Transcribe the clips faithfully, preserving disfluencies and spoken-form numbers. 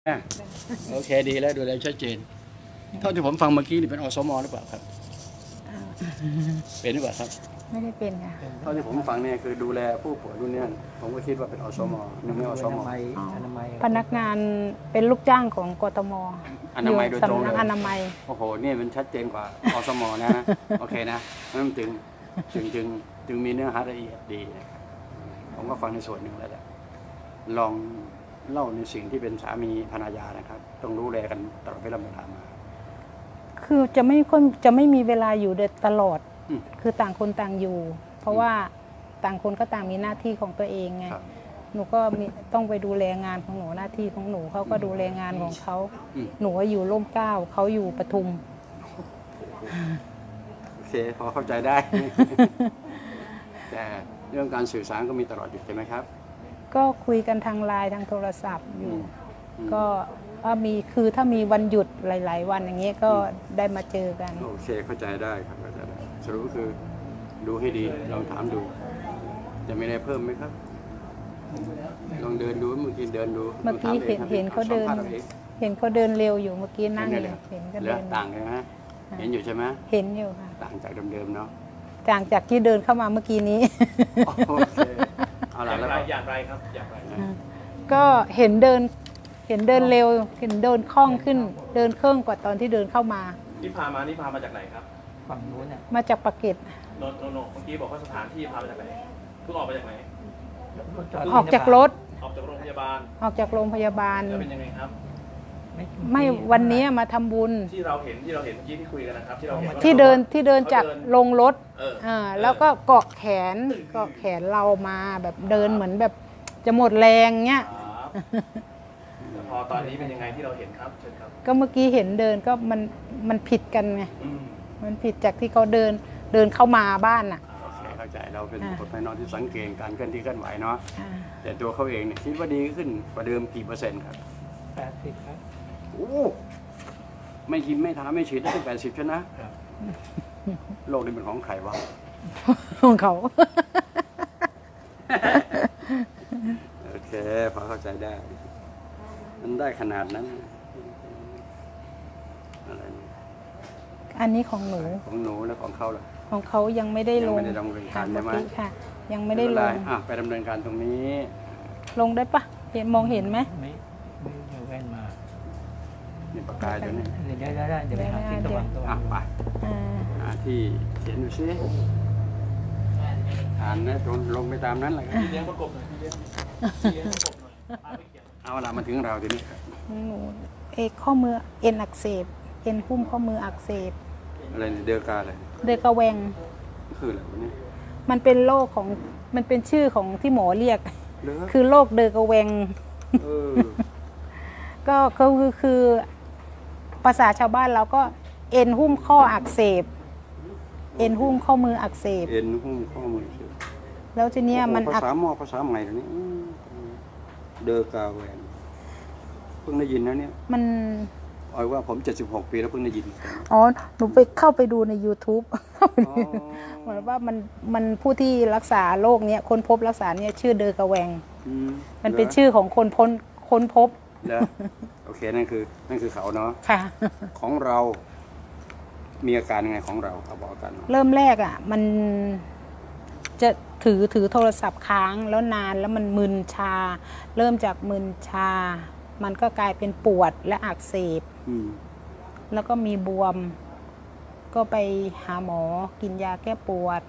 อ่ะโอเคดีแล้วดูแลชัดเจนเท่าที่ผมฟังเมื่อกี้นี่เป็นอสมหรือเปล่าครับเป็นหรือเปล่าครับไม่ได้เป็นค่ะเท่าที่ผมฟังเนี่ยคือดูแลผู้ป่วยรุ่นนี้ผมก็คิดว่าเป็นอสมนึกไม่อสมพนักงานเป็นลูกจ้างของกทมอนามัยโดยตรงเลยอนามัยโอ้โหนี่มันชัดเจนกว่าอสมนะโอเคนะนั่นจึงจึงจึงจึงมีเนื้อหาละเอียดดีนะครับผมก็ฟังในส่วนหนึ่งแล้วแหละลองเล่าในสิ่งที่เป็นสามีภรรยานะครับต้องรู้แลกันตลอดเวลามาคือจะไม่ค่อยจะไม่มีเวลาอยู่ตลอดคือต่างคนต่างอยู่เพราะว่าต่างคนก็ต่างมีหน้าที่ของตัวเองไงหนูก็มีต้องไปดูแลงานของหนูหน้าที่ของหนูเขาก็ดูแลงานของเขาหนูก็อยู่ร่มเกล้าเขาอยู่ปทุมโอเคพอเข้าใจได้แต่เรื่องการสื่อสารก็มีตลอดอยู่ใช่ไหมครับก็คุยกันทางไลน์ทางโทรศัพท์อยู่ก็ถ้ามีคือถ้ามีวันหยุดหลายๆวันอย่างเงี้ยก็ได้มาเจอกันโอเคเข้าใจได้ครับเข้าใจได้สรุปคือดูให้ดีลองถามดูจะมีอะไรเพิ่มไหมครับลองเดินดูเมื่อกี้เดินดูเมื่อกี้เห็นเห็นเขาเดินเห็นเขาเดินเร็วอยู่เมื่อกี้นั่งอยู่เห็นก็เดินต่างกันไหมเห็นอยู่ใช่ไหมเห็นอยู่ค่ะต่างจากเดิมๆเนาะต่างจากที่เดินเข้ามาเมื่อกี้นี้โอเคเอาละแล้วอย่างไรครับอย่างไรก็เห็นเดินเห็นเดินเร็วเห็นเดินคล่องขึ้นเดินเครื่องกว่าตอนที่เดินเข้ามาที่พามานี่พามาจากไหนครับฝั่งนู้นเนี่ยมาจากปากเกร็ดโนโนโนเมื่อกี้บอกว่าสถานที่พามาจากไหนเพิ่งออกมาจากไหนออกจากรถออกจากโรงพยาบาลออกจากโรงพยาบาลแล้วเป็นยังไงครับไม่วันนี้มาทำบุญที่เราเห็นที่เราเห็นเมื่อกี้ที่คุยกันนะครับที่เราเห็นที่เดินที่เดินจากลงรถอ่าแล้วก็เกาะแขนเกาะแขนเรามาแบบเดินเหมือนแบบจะหมดแรงเงี้ยพอตอนนี้เป็นยังไงที่เราเห็นครับเชิญครับก็เมื่อกี้เห็นเดินก็มันมันผิดกันไงมันผิดจากที่เขาเดินเดินเข้ามาบ้านน่ะเข้าใจเราเป็นคนภายนอกที่สังเกตการเคลื่อนที่เคลื่อนไหวเนาะแต่ตัวเขาเองเนี่ยคิดว่าดีขึ้นกว่าเดิมกี่เปอร์เซ็นต์ครับแปดสิบครับโอ้ไม่กินไม่ทาไม่ฉีดได้ถึงแปดสิบใช่ไหมโลกนี้เป็นของใครวะของเขาโอเคพอเข้าใจได้มันได้ขนาดนั้นอะไรอันนี้ของหนูของหนูแล้วของเขาล่ะของเขายังไม่ได้ลงยังไม่ได้ดำเนินการใช่ไหมค่ะยังไม่ได้ลงอ่ะไปดำเนินการตรงนี้ลงได้ปะเห็นมองเห็นไหมไม่ไม่เดี๋ยวแว่นมานี่ปากกาอยู่นี่เดี๋ยวได้ได้เดี๋ยวไปหาที่ตะวันตะวันไปหาที่เขียนดูซิอ่านนะจนลงไปตามนั้นแหละครับเลี้ยงประกบหน่อยเลี้ยงเลี้ยงประกบหน่อยเอาละมาถึงเราทีนี้หนูเอกข้อมือเอ็นอักเสบเอ็นหุ้มข้อมืออักเสบอะไรเดอร์กาอะไรเดอร์กาแวงคืออะไรวะเนี่ยมันเป็นโรคของมันเป็นชื่อของที่หมอเรียกคือโรคเดอร์กาแวงก็คือคือภาษาชาวบ้านเราก็เอ็นหุ้มข้ออักเสบเอ็นหุ้มข้อมืออักเสบเอ็นหุ้มข้อมือแล้วทีเนี้ยมันภาษาหมอภาษาใหม่ตัวนี้เดอร์กาแวงเพิ่งได้ยินนะเนี่ยมันออยว่าผมเจ็ดสิบหกปีแล้วเพิ่งได้ยินอ๋อหนูไปเข้าไปดูใน YouTube เหมือนว่ามันมันผู้ที่รักษาโรคเนี้ยค้นพบรักษาเนี้ยชื่อเดอร์กาแวงมันเป็นชื่อของคนพ้นค้นพบแล้วโอเคนั่นคือนั่นคือเขาเนาะค่ะของเรามีอาการยังไงของเราเขาบอกกันเริ่มแรกอ่ะมันจะถือถือโทรศัพท์ค้างแล้วนานแล้วมันมึนชาเริ่มจากมึนชามันก็กลายเป็นปวดและอักเสบแล้วก็มีบวมก็ไปหาหมอกินยาแก้ปวด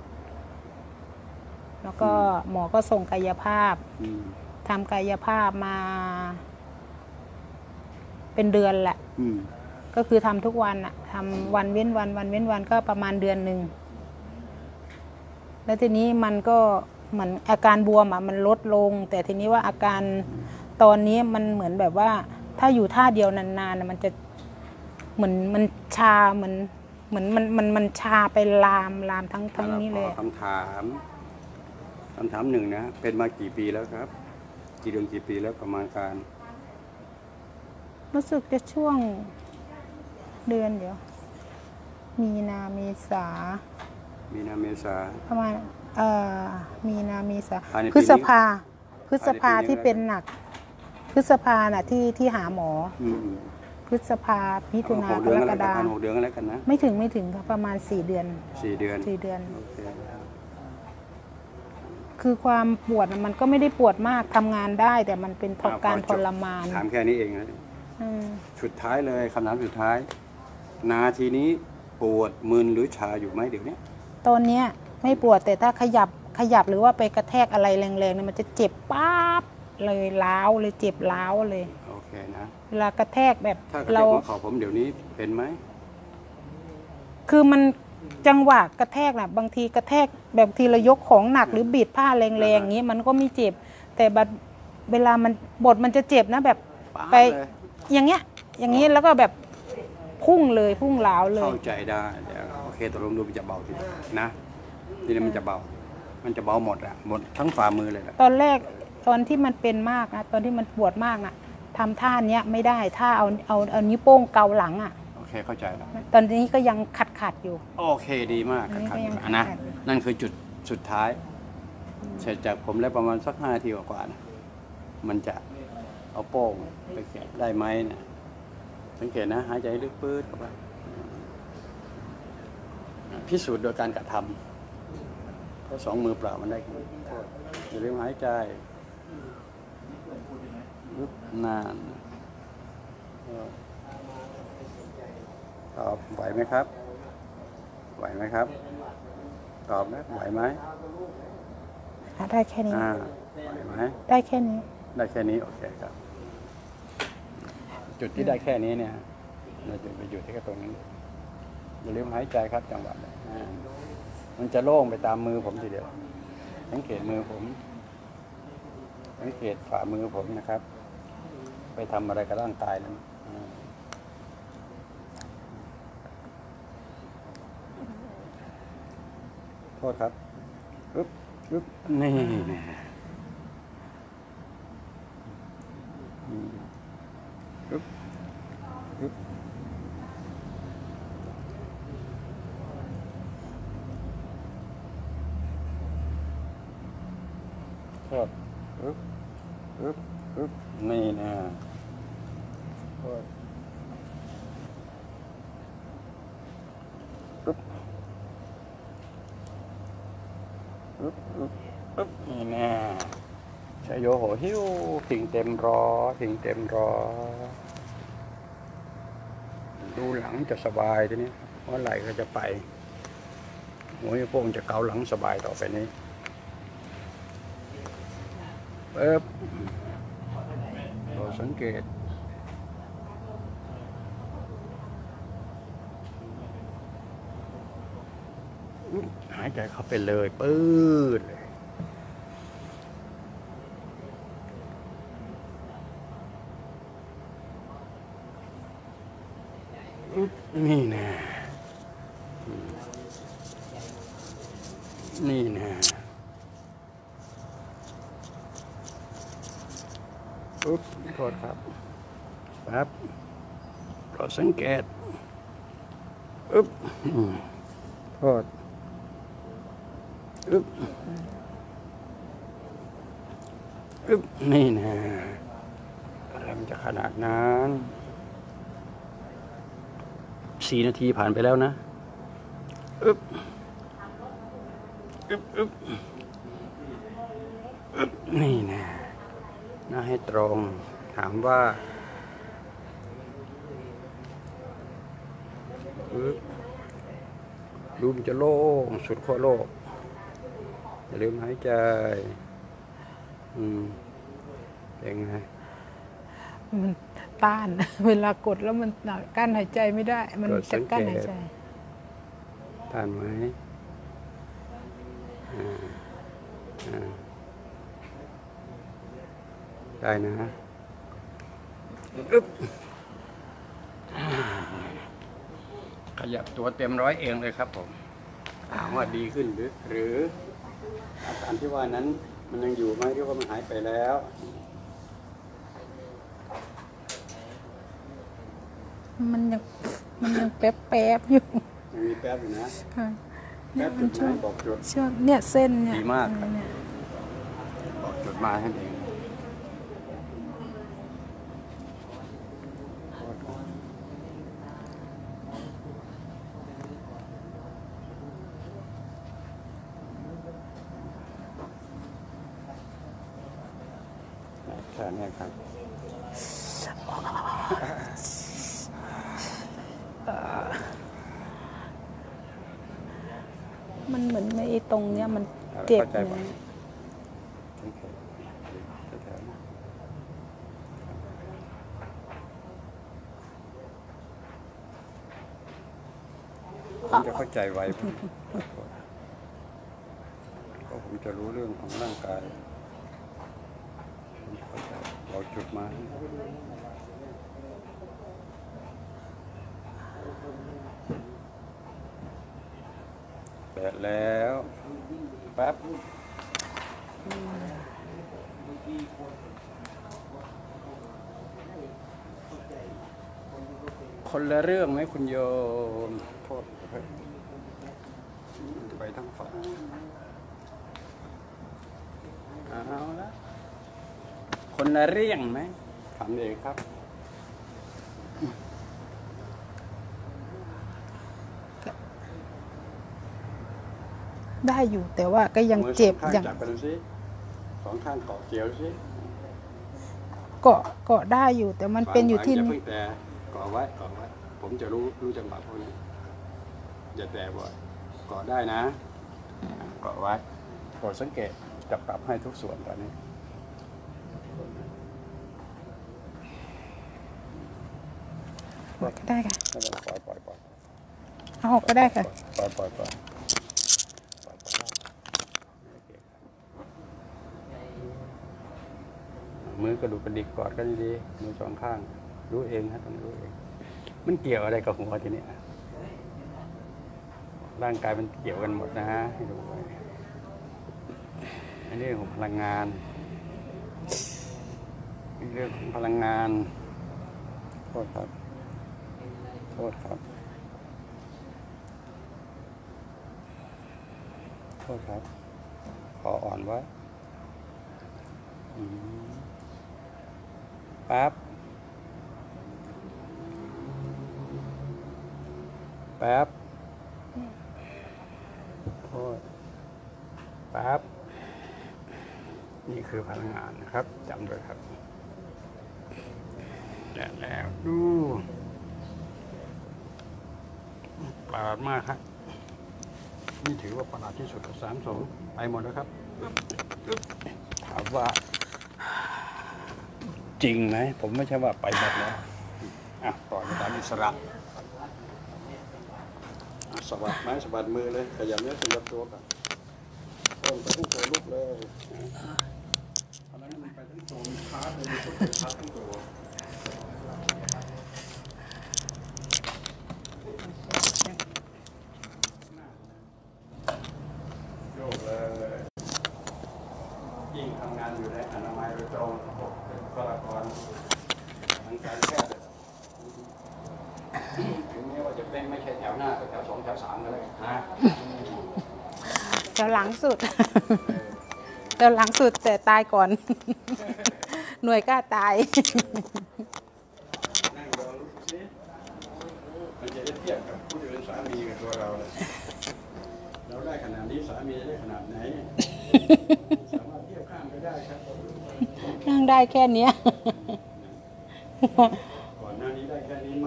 แล้วก็หมอก็ส่งกายภาพทำกายภาพมาเป็นเดือนแหละก็คือทำทุกวันอะทำวันเว้นวันวันเว้นวันก็ประมาณเดือนหนึ่งแล้วทีนี้มันก็เหมือนอาการบวมอะมันลดลงแต่ทีนี้ว่าอาการตอนนี้มันเหมือนแบบว่าถ้าอยู่ท่าเดียวนานๆมันจะเหมือนมันชาเหมือนเหมือนมันมันมันชาไปลามลามทั้งทั้งนี้เลยคำถามคำถามหนึ่งนะเป็นมากี่ปีแล้วครับกี่เดือนกี่ปีแล้วประมาณการรู้สึกจะช่วงเดือนเดียวมีนาเมษามีนาเมษาประมาณเอ่อมีนาเมษาพฤษภาพฤษภาที่เป็นหนักพฤษภาน่ะที่ที่หาหมออืมพฤษภามิถุนาหกกเดือนรอะไรกกันฎาหกเดือนอะไรกันนะไม่ถึงไม่ถึงค่ะประมาณสี่เดือนสี่เดือนสี่เดือนโอเคคือความปวดน่ะมันก็ไม่ได้ปวดมากทำงานได้ แต่มันเป็นทรการทรมานถามแค่นี้เองนะอืมสุดท้ายเลยคำถามสุดท้าย นาทีนี้ปวดมึนหรือชาอยู่ไหมเดี๋ยวนี้ตอนเนี้ยไม่ปวดแต่ถ้าขยับขยับหรือว่าไปกระแทกอะไรแรงๆเนี่ยมันจะเจ็บป๊าบเลยล้าวเลยเจ็บล้าวเลยโอเคนะเวลากระแทกแบบถ้ากระเทเรากหัวเข่าผมเดี๋ยวนี้เป็นไหมคือมันจังหวะกระแทกน่ะบางทีกระแทกแบบทีเรายกของหนักหรือบีดผ้าแรงๆอย่างนี้มันก็ไม่เจ็บ แต่บัดเวลามันบทมันจะเจ็บนะแบบป๊าบไปเลยอย่างเงี้ยอย่างนี้แล้วก็แบบพุ่งเลยพุ่งล้าวเลยเข้าใจได้เดี๋ยวโอเคตกลงดูมันจะเบาทีนะทีนี้มันจะเบา มันจะเบาหมดอะหมดทั้งฝ่ามือเลยแหละตอนแรกตอนที่มันเป็นมากนะตอนที่มันปวดมากนะทำท่าเนี้ยไม่ได้ถ้าเอาเอาเอานิ้วโป้งเกาหลังอ่ะโอเคเข้าใจแล้วตอนนี้ก็ยังขัดขัดๆอยู่โอเคดีมากอันนี้ขัดก็ยังๆนะขัดอยู่นั่นคือจุดสุดท้าย เสร็จจากผมแล้วประมาณสักห้านาทีกว่าๆนะมันจะเอาโป้งไปแกะได้ไหมเนี่ยสังเกตนะหายใจลึกปื๊ดเข้าไปพิสูจน์โดยการกระทำเพราะสองมือเปล่ามันได้อย่าลืมหายใจลึกนานตอบไหวไหมครับ ไหวไหมครับ ตอบนะไหวไหมอ่ะได้แค่นี้อ่าไหวไหมได้แค่นี้ได้แค่นี้โอเคครับ จุดที่ได้แค่นี้เนี่ยเราจะไปอยู่ที่ตรงนี้อย่าลืมหายใจครับจังหวะเลยอ่ามันจะโล่งไปตามมือผมทีเดียวสังเกตมือผมสังเกตฝ่ามือผมนะครับ ไปทำอะไรกับร่างกายนั้นอ่าโทษครับอึ๊บอึ๊บนี่นะอืมอึ๊บอึ๊บโทษอึ๊บอึ๊บอึ๊บนี่นะโทษอึ๊บอึ๊บอึ๊บอึ๊บนี่นะชายโยโหหิ้วผิงเต็มรอผิงเต็มรอดูหลังจะสบายทีนี้เพราะไหล่ก็จะไปหัวโป้งจะเกาหลังสบายต่อไปนี้เอ๊บเราสังเกตหายใจเข้าไปเลยปื้ดเลยนี่นะนี่นะปุ๊บโทษครับแป๊บเราสังเกตอึ๊บโทษอึ๊บอึ๊บนี่นะอะไรมันจะขนาดนั้นสี่นาทีผ่านไปแล้วนะอึ๊บอึ๊บอึ๊บอึ๊บนี่นะน่าให้ตรงถามว่าอึ๊บดูมันจะโล่งสุดขั้วโลกอย่าลืมหายใจอืมเป็นไงมันต้าน เวลากดแล้วมันกั้นหายใจไม่ได้ มันจะกั้นหายใจทานไหมอ่าอ่าได้นะอึ๊บขยับตัวเต็มร้อยเองเลยครับผมถามว่าดีขึ้นหรือ หรืออาการที่ว่านั้นมันยังอยู่ไหมหรือว่ามันหายไปแล้วมันยังมันยังแป๊บแป๊บๆอยู่ยังมีแป๊บอยู่นะค่ะแป๊บจุดไหนบอกจุดช่วงเนี่ยเส้นเนี่ยดีมากครับเนี่ยบอกจุดมาให้เองมันเหมือนไอ้ตรงเนี้ยมันเจ็บเข้าใจไงป่ะโอเคแถวๆนี้ผมจะเข้าใจไวเพราะผมจะรู้เรื่องของร่างกายผมจะเข้าใจเราจุดมาแปะแล้วแป๊บคนละเรื่องไหมคุณโยมโทษไปทั้งฝั่งเอาละคนละเรื่องไหมถามเองครับได้อยู่แต่ว่าก็ยังมือเจ็บสองข้างยังจับกันสิสองข้างเกาะเกี่ยวสิเกาะเกาะได้อยู่ แต่มันเป็นอยู่ที่อย่านี่เพิ่งแต่เกาะไว้เกาะไว้ผมจะรู้รู้จังหวะพวกนี้อย่าแต่บ่อยเกาะได้นะเกาะไว้โปรดสังเกตจับปรับให้ทุกส่วนตอนนี้ปล่อยก็ได้ค่ะไม่เป็นไรปล่อยปล่อยปล่อยเอาออกก็ได้ค่ะปล่อยปล่อยปล่อยปล่อยปล่อยมือกระดูกกระดิกกอดกันดีๆมือสองข้างรู้เองฮะต้องรู้เองมันเกี่ยวอะไรกับหัวทีนี้ร่างกายมันเกี่ยวกันหมดนะฮะให้ดูไว้อันนี้เรื่องของพลังงานเรื่องของพลังงานโทษครับโทษครับโทษครับขออ่อนไว้ปั๊บแป๊บโทษแป๊บนี่คือพลังงานนะครับจำด้วยครับและแล้วดูประหลาดมากครับนี่ถือว่าประหลาดที่สุดกับสามสองไปหมดแล้วครับถามว่าจริงไหมผมไม่ใช่ว่าไปหมดแล้วอ่ะปล่อยไปตามอิสระสะบัดไม้สะบัดมือเลยขยับเนื้อขยับตัวกันต้นไปทั้งตัวลุกเลยเพราะนั้นมันไปทั้งตัวมันค้าเลยมันก็ค้าทั้งตัวโยกเลยยิ่งทำงานอยู่ในอนามัยโดยตรงเป็นบุคลากรทางการแพทย์ถึงแม้ว่าจะเป็นไม่ใช่แถวหน้าก็แถวสองแถวสามก็เลยนะแถวหลังสุด แถวหลังสุดแต่ตายก่อน หน่วยกล้าตายนั่งรอลูกสิมันจะได้เทียบกับผู้ที่เป็นสามีกับตัวเราเลยเราได้ขนาดนี้สามีจะได้ขนาดไหน สามารถเทียบข้ามไปได้ครับนั่งได้แค่เนี้ยก่อนหน้านี้ได้แค่นี้ไหม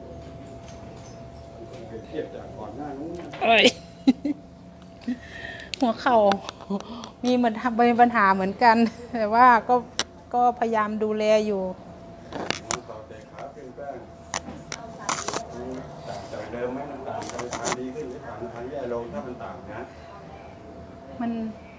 เปรียบเทียบจากก่อนหน้านู้นนะเอ้ย หัวเข่ามีมันมีปัญหาเหมือนกัน แต่ว่าก็ก็พยายามดูแลอยู่น้องต่อเตะขาเปลี่ยนแปลงต่างจากเดิมไหมมันต่างกันทางดีขึ้นหรือต่างทางแย่ลงถ้ามันต่างนะมัน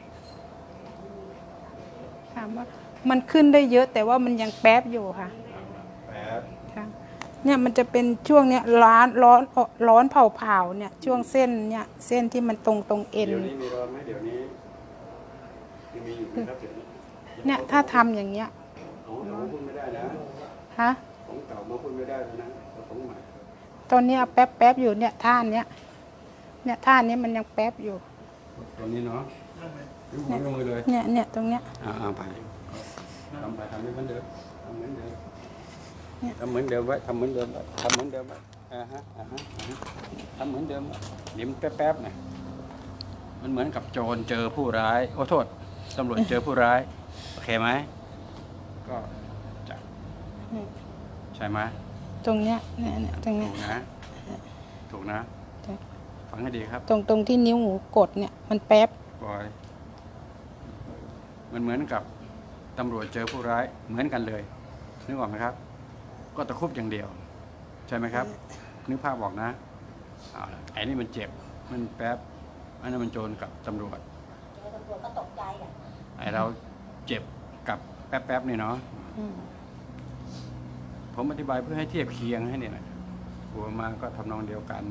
ถามว่ามันขึ้นได้เยอะ แต่ว่ามันยังแป๊บอยู่ค่ะแปดค่ะเนี่ยมันจะเป็นช่วงเนี้ยร้อนร้อนร้อนเผาเผาเนี่ยช่วงเส้นเนี่ยเส้นที่มันตรงตรงเอ็นเดี๋ยวนี้มีร้อนไหมเดี๋ยวนี้มีอยู่นะครับเดี๋ยวนี้เนี่ยถ้าทำอย่างเงี้ยของเก่าพูดไม่ได้นะฮะของเก่ามาพูดไม่ได้แล้วนะของใหม่ตอนเนี้ยแป๊บแป๊บอยู่เนี่ยท่าเนี้ยเนี่ยท่านี้มันยังแป๊บอยู่ตัวนี้เนาะยกมือลงไปเลยเนี่ยเนี่ยตรงเนี้ยอ่าไปทำไปทำให้เหมือนเดิมทำเหมือนเดิมทำเหมือนเดิมไว้ทำเหมือนเดิมไว้ทำเหมือนเดิมไว้อ่าฮะอ่าฮะอ่าฮะทำเหมือนเดิมไว้เดี๋ยวมันแป๊บๆหน่อยมันเหมือนกับโจรเจอผู้ร้ายโอ้โทษตำรวจเจอผู้ร้ายโอเคไหมก็จับชช่ไหมตรงเนี้ยเนี่ยเนี่ยตรงเนี้ถูยกนะถูกนะใช่ฟังให้ดีครับตรงตรงที่นิ้วหมูกดเนี่ยมันแป๊บปอยมันเหมือนกับตำรวจเจอผู้ร้ายเหมือนกันเลยนึกออกไหมครับ ก็ตะครุบอย่างเดียว ใช่ไหมครับนึกภาพบอกนะเอาละไอ้นี่มันเจ็บมันแป๊บอันนั้นมันโจรกับตำรวจเจอตำรวจก็ตกใจอ่ะไอ้เราเจ็บกับแป๊บๆนี่เนาะอืมผมอธิบายเพื่อให้เทียบเคียงให้เนี่ยนะหัวมาก็ทำนองเดียวกัน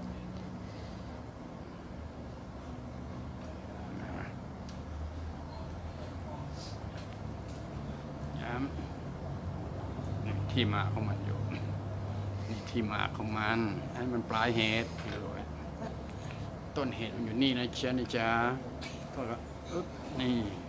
ย้ำนี่ที่มาของมันอยู่นี่ที่มาของมันให้มันปลายเหตุเลยต้นเหตุมันอยู่นี่นะจ๊ะนี่จ๊ะก็อึ๊บนี่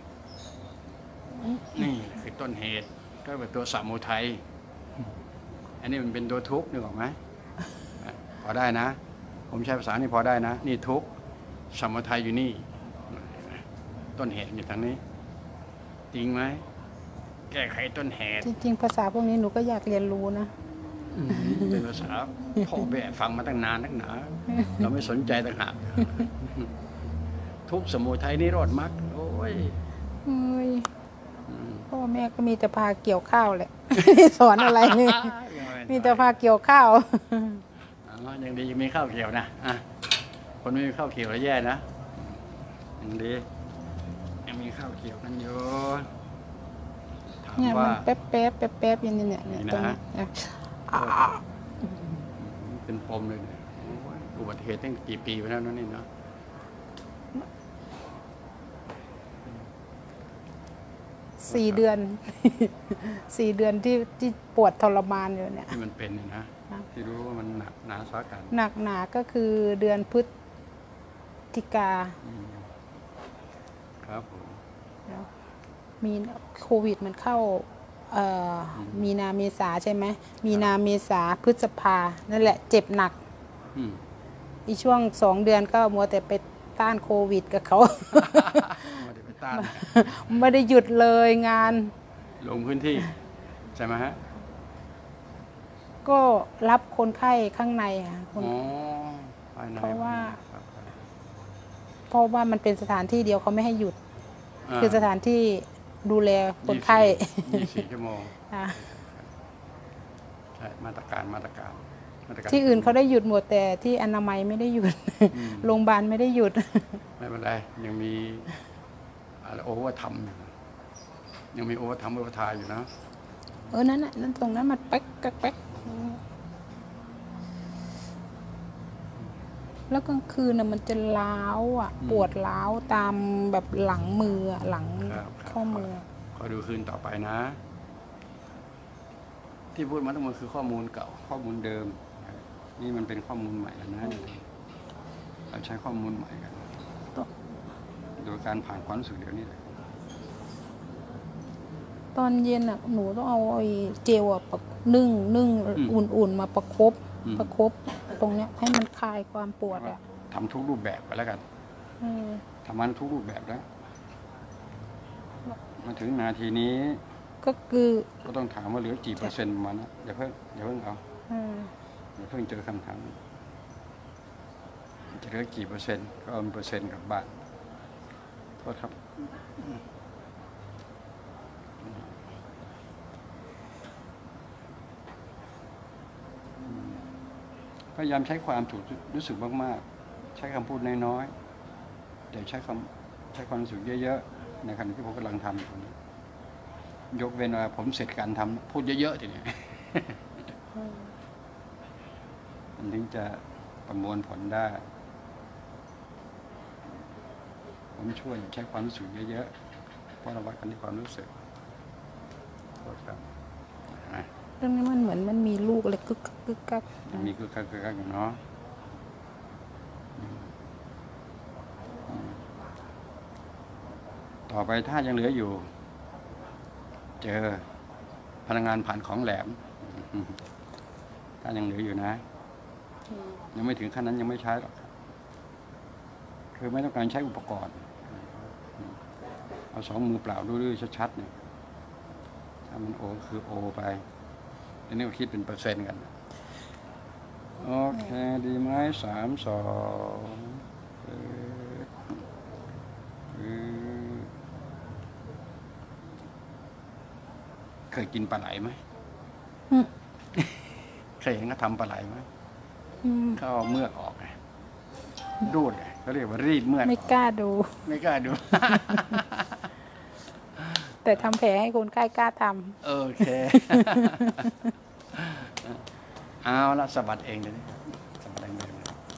นี่คือต้นเหตุก็เป็นตัวสมุทัยอันนี้มันเป็นตัวทุกข์นึกออกไหมพอได้นะ ผมใช้ภาษานี่พอได้นะ นี่ทุกข์สมุทัยอยู่นี่ ต้นเหตุอยู่ทางนี้ จริงไหมแก้ไขต้นเหตุจริงๆภาษาพวกนี้หนูก็อยากเรียนรู้นะเป็นภาษาพ่อแม่ฟังมาตั้งนานตั้งหนาเราไม่สนใจต่างหากทุกข์สมุทัยนิโรธมรรคโอ้ยเอ้ยอืมพ่อแม่ก็มีแต่พาเกี่ยวข้าวแหละ ไม่ได้สอนอะไรเลยมีแต่พาเกี่ยวข้าวอ๋อยังดียังมีข้าวเขียวนะอ่ะคนไม่มีข้าวเขียวแล้วแย่นะยังดียังมีข้าวเขียวกันอยู่ถามเนี่ยมัว่านแป๊บแป๊บแป๊บแป๊บอย่างนี้เนี่ยเนี่ยนี่นะตรงเนี้ยเนี่ยอ่าเป็นปมเลยเนี่ยโอ้ยอุบัติเหตุตั้งกี่ปีไปแล้วนั่นนี่เนาะสี่เดือน สี่เดือนที่ที่ปวดทรมานอยู่เนี่ยที่มันเป็นเนี่ยนะที่รู้ว่ามันหนักหนาสากันหนักหนาก็คือเดือนพฤศจิกาอืมครับผมแล้วมีโควิดมันเข้าเอ่ออมีนาเมษาใช่ไหมมีนาเมษาพฤษภานั่นแหละเจ็บหนักอืมอีช่วงสองเดือนก็มัวแต่ไปต้านโควิดกับเขาไม่ได้ไปต้านไม่ได้หยุดเลยงานลงพื้นที่ใช่ไหมฮะก็รับคนไข้ข้างในค่ะคนอ๋อภายในเพราะว่าครับเพราะว่ามันเป็นสถานที่เดียวเขาไม่ให้หยุดาคือสถานที่ดูแลคนไข้ยี่สิบสี่ชั่วโมงอ่ะใช่มาตรการมาตรการมาตรการที่อื่นเขาได้หยุดหมดแต่ที่อนามัยไม่ได้หยุดอืมโรงพยาบาลไม่ได้หยุดไม่เป็นไรยังมีอะไรโอเวอร์ทำอยู่ยังมีโอเวอร์ทำโอเวอร์ทายอยู่นะเออนั่นน่ะนั่นตรงนั้นมันแป๊กแป๊กแป๊กแล้วกลางคืนน่ะมันจะล้าวอ่ะ ปวดล้าวตามแบบหลังมืออะหลังครับครับข้อมือขอดูคืนต่อไปนะ ที่พูดมาทั้งหมดคือข้อมูลเก่าข้อมูลเดิม นี่มันเป็นข้อมูลใหม่แล้วนะเราใช้ข้อมูลใหม่กันโดยการผ่านความรู้สึกเดี๋ยวนี้เลยตอนเย็นอ่ะหนูต้องเอาไอ้เจลอะประนึ่งนึ่งอุ่นๆมาประคบ ประคบตรงเนี้ยให้มันคลายความปวดอ่ะทำทุกรูปแบบไปแล้วกันเออทำมันทุกรูปแบบแล้ว มาถึงนาทีนี้ก็คือก็ต้องถามว่าเหลือกี่เปอร์เซ็นต์ประมาณนะอย่าเพิ่งอย่าเพิ่งเอาเอออย่าเพิ่งเจอคำถามจะเหลือกี่เปอร์เซ็นต์ก็เอาเปอร์เซ็นต์กลับบ้านโทษครับพยายามใช้ความถูกรู้สึกมากๆใช้คำพูดน้อยๆแต่ใช้คำใช้ความรู้สึกเยอะๆในขณะที่ผมกำลังทำอยู่ตรงนี้ยกเว้นว่าผมเสร็จการทำพูดเยอะๆทีนี้ มันถึงจะประมวลผลได้ ผมช่วยใช้ความรู้สึกเยอะๆเพราะเราวัดกันที่ความรู้สึกโทษครับนะเรื่องนี้มันเหมือนมันมีลูกอะไรกึกกึกกึกกักยังมีคือคักๆอยู่เนาะอืมอืมต่อไปถ้ายังเหลืออยู่ เจอพลังงานผ่านของแหลมอืมถ้ายังเหลืออยู่นะ ยังไม่ถึงขั้นนั้นยังไม่ใช้หรอกครับคือไม่ต้องการใช้อุปกรณ์เอาสองมือเปล่าดูๆชัดๆเนี่ยถ้ามันโอคือโอไปอันนี้ก็คิดเป็นเปอร์เซ็นต์กันโอเคดีไหมสามสองเออเออเคยกินปลาไหลไหมอืมเคยเห็นเขาทำปลาไหลไหมอืมเขาเอาเมือกออกไงรูดไงเขาเรียกว่ารีดเมือกไม่กล้าดูไม่กล้าดูแต่ทำแผลให้คนใกล้กล้าทโอเค เอาละสะบัดเองเลยสะบัดเองเลย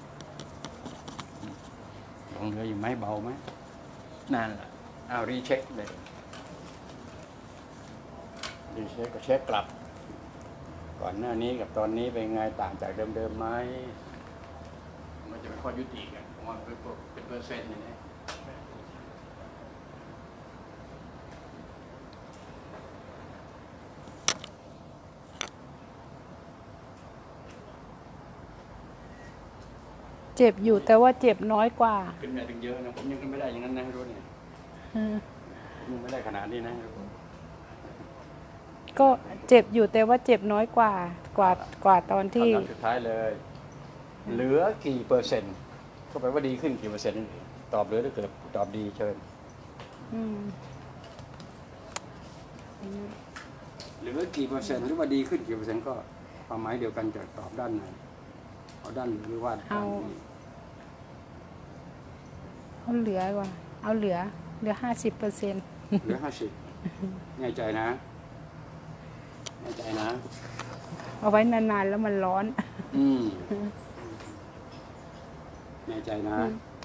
ลงเรืออยู่ไหมเบาไหมนั่นแหละเอารีเช็คเลยรีเช็คก็เช็คกลับ ก่อนหน้านี้กับตอนนี้เป็นไงต่างจากเดิมๆไหมมันจะเป็นข้อยุติกันผมว่าเป็นเปอร์เซ็นต์อย่างนี้ำเจ็บอยู่แต่ว่าเจ็บน้อยกว่าขึ้นได้ถึงเยอะนะผมยังขึ้นไม่ได้อย่างนั้นนะรู้เนี่ยอืมผมยังไม่ได้ขนาดนี้นะก็เจ็บอยู่แต่ว่าเจ็บน้อยกว่ากว่ากว่าตอนที่คำถามสุดท้ายเลย เหลือกี่เปอร์เซ็นต์ก็แปลว่าดีขึ้นกี่เปอร์เซ็นต์ตอบเหลือหรือเกิดตอบดีเชิญอืมเหลือกี่เปอร์เซ็นต์หรือว่าดีขึ้นกี่เปอร์เซ็นต์ก็ความหมายเดียวกันจะตอบด้านไหนเอาด้านหรือว่าด้านนี้เอาเหลือกว่า เอาเหลือ เหลือห้าสิบเปอร์เซ็นต์เหลือห้าสิบแน่ใจนะแน่ใจนะเอาไว้นานๆแล้วมันร้อนอืมแน่ใจนะ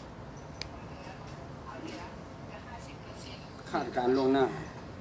คาดการณ์ล่วงหน้า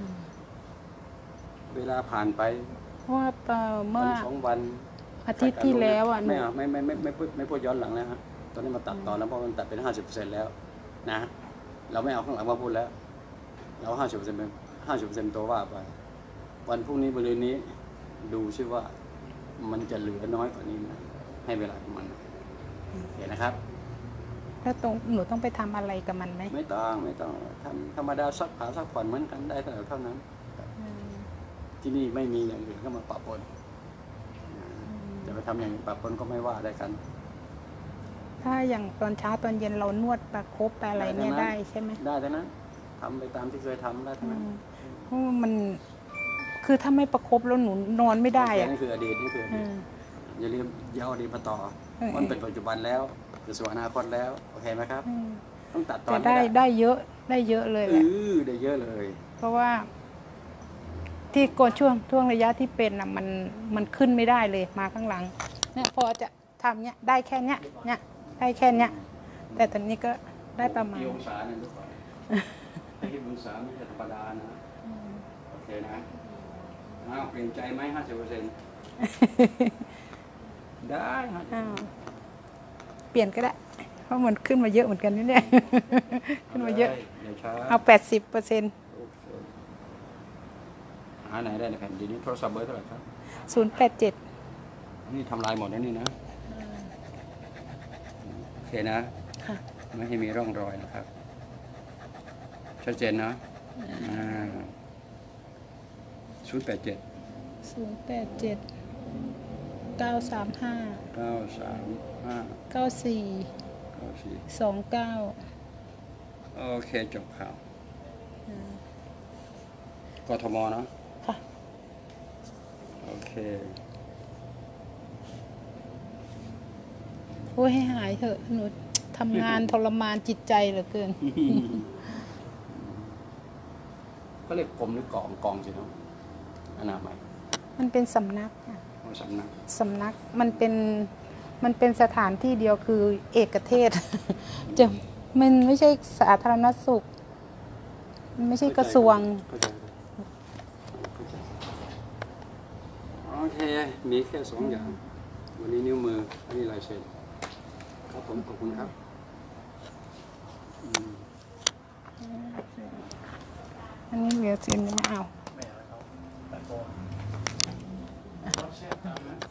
เวลาผ่านไปเพราะว่าเอ่อเมื่วัอนสองวันอาทิตย์ที่แล้วอ่ะหนูไม่เอาไม่ไม่ไม่ไม่พูดไม่พูดย้อนหลังแล้วฮะตอนนี้มาตัดตอนแล้วเพราะมันตัดเป็นห้าสิบเปอร์เซ็นต์แล้วนะ เราไม่เอาข้างหลังมาพูดแล้ว เราห้าสิบเปอร์เซ็นต์เป็นห้าสิบเปอร์เซ็นต์ตัวว่าไป วันพรุ่งนี้บริเวณนี้ ดูซิว่ามันจะเหลือน้อยกว่านี้ไหมให้เวลากับมันเห็นนะครับแล้วตรงหนูต้องไปทำอะไรกับมันไหมไม่ต้องไม่ต้องทำธรรมดาซักผ้าซักผ่อนเหมือนกันได้เท่าเท่านั้นอืมที่นี่ไม่มีอย่างอื่นก็มาปะปนจะไปทำอย่างอื่นปะปนก็ไม่ว่าได้กันถ้าอย่างตอนเช้าตอนเย็นเรานวดประคบไปอะไรเนี่ยได้ใช่ไหมได้ทั้งนั้นทำไปตามที่เคยทำได้ทั้งอืนั้นมเพราะว่ามันคือถ้าไม่ประคบแล้วหนูนอนไม่ได้โอเคอ่ะนี่คืออดีตนี่คือออืดีตมอย่าลืมอย่าเอาอดีตมาต่อเออมันเป็นปัจจุบันแล้วคือสู่อนาคตแล้วโอเคไหมครับอืมต้องตัดตอแต่นได้ให้ได้เยอะได้เยอะเลยเอแหละอได้เยอะเลยเพราะว่า ที่ก่อนช่วงช่วงระยะที่เป็นอ่ะมันมันขึ้นไม่ได้เลยมาข้างหลัง เนี่ยพอจะทำเนี่ยได้แค่เนี้ยเนี่ยได้แค่เนี้ยแต่ตอนนี้ก็ได้ประมาณกี่องศาเนี่ยรู้ก่อนที่องศาไม่ใช่ธรรมดานะโอเคนะอ้าวเปลี่ยนใจไหมห้าสิบเปอร์เซ็นต์ได้ฮะอ้าวเปลี่ยนก็ได้ เพราะมันขึ้นมาเยอะเหมือนกันนี่เนี่ย ขึ้นมาเยอะเดี๋ยวช้าเอาแปดสิบเปอร์เซ็นต์โอเคหาไหนได้ในแผ่นดินนี้โทรศัพท์เบอร์เท่าไหร่ครับศูนย์แปดเจ็ดนี่ทำลายหมดแล้วนี่นะโอเคนะค่ะไม่ให้มีร่องรอยนะครับ ชัดเจนนะศูนย์แปดเจ็ดศูนย์แปดเจ็ดเก้าสามห้าเก้าสามห้าเก้าสี่เก้าสี่สองเก้าโอเคจบข่าวกทมเนาะค่ะโอเคโอ้ยให้หายเถอะหนูทำงาน ทรมานจิตใจเหลือเกินก็เรียกกรมหรือกองกองสิเนาะอนามัยมันเป็นสำนักอะโอ้สำนักสำนักมันเป็นมันเป็นสถานที่เดียวคือเอกเทศ จะมันไม่ใช่สาธารณสุข มันไม่ใช่กระทรวงเข้าใจเข้าใจโอเค มีแค่สองอย่าง วันนี้นิ้วมือ อันนี้ลายเซ็นครับผมขอบคุณครับอืมอันนี้เหลือสินไม่เอาไม่เอาเขาแต่โกน